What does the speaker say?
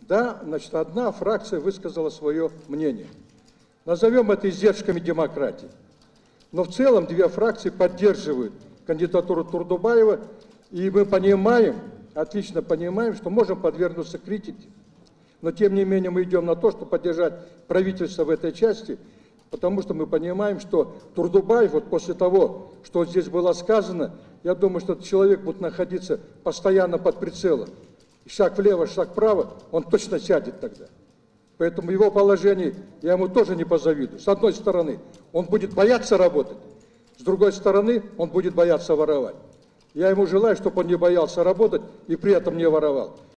Да, значит, одна фракция высказала свое мнение. Назовем это издержками демократии. Но в целом две фракции поддерживают кандидатуру Турдубаева, и мы понимаем, отлично понимаем, что можем подвергнуться критике. Но тем не менее мы идем на то, чтобы поддержать правительство в этой части, потому что мы понимаем, что Турдубаев, вот после того, что здесь было сказано, я думаю, что этот человек будет находиться постоянно под прицелом. Шаг влево, шаг вправо, он точно сядет тогда. Поэтому в его положении я ему тоже не позавидую. С одной стороны, он будет бояться работать, с другой стороны, он будет бояться воровать. Я ему желаю, чтобы он не боялся работать и при этом не воровал.